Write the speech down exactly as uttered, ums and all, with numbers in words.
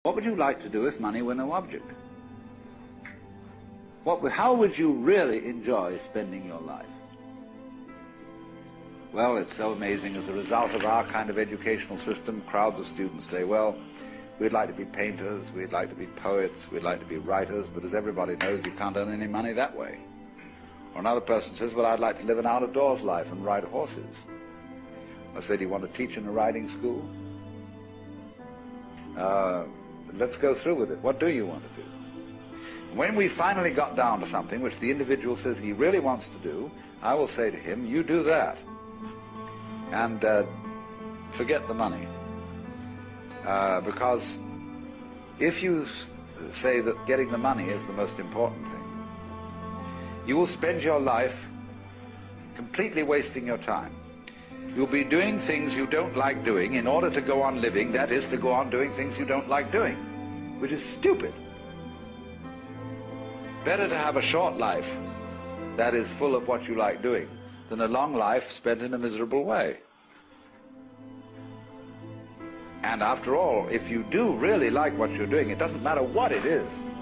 What would you like to do if money were no object? What, how would you really enjoy spending your life? Well, it's so amazing. As a result of our kind of educational system, crowds of students say, well, we'd like to be painters, we'd like to be poets, we'd like to be writers, but as everybody knows, you can't earn any money that way. Or another person says, well, I'd like to live an out-of-doors life and ride horses. I say, do you want to teach in a riding school? Uh, let's go through with it. What do you want to do? When we finally got down to something which the individual says he really wants to do, I will say to him, you do that. And uh, forget the money. Uh, because if you say that getting the money is the most important thing, you will spend your life completely wasting your time. You'll be doing things you don't like doing in order to go on living, that is, to go on doing things you don't like doing, which is stupid. Better to have a short life that is full of what you like doing than a long life spent in a miserable way. And after all, if you do really like what you're doing, it doesn't matter what it is.